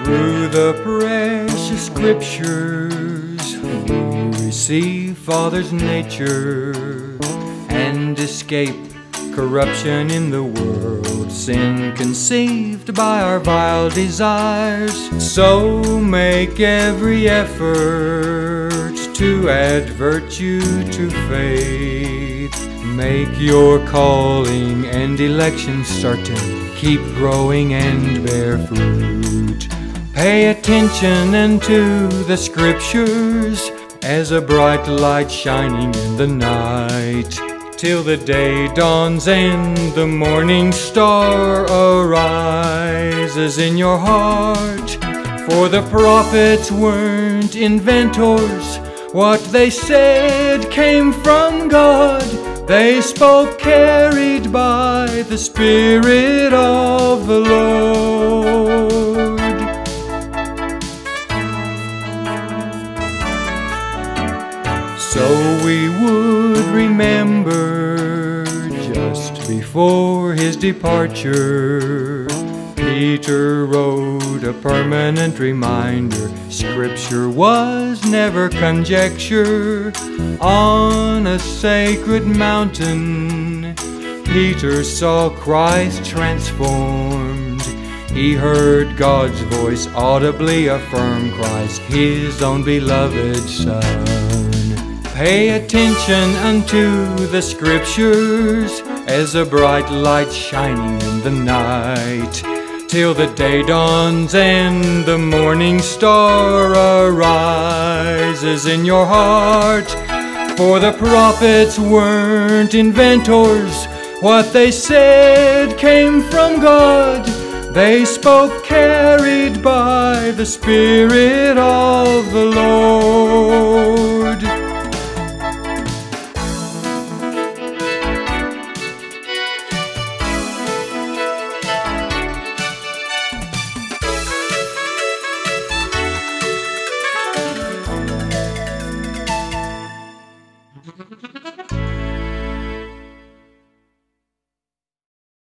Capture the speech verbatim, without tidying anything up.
Through the precious scriptures we receive Father's nature and escape corruption in the world, sin conceived by our vile desires. So make every effort to add virtue to faith. Make your calling and election certain. Keep growing and bear fruit. Pay attention unto the scriptures as a bright light shining in the night, till the day dawns and the morning star arises in your heart. For the prophets weren't inventors. What they said came from God. They spoke carried by the Spirit of the Lord. So we would remember just before his departure, Peter wrote a permanent reminder. Scripture was never conjecture. On a sacred mountain, Peter saw Christ transformed. He heard God's voice audibly affirm Christ, his own beloved Son. Pay attention unto the scriptures as a bright light shining in the night, till the day dawns and the morning star arises in your heart. For the prophets weren't inventors. What they said came from God. They spoke carried by the Spirit of the Lord.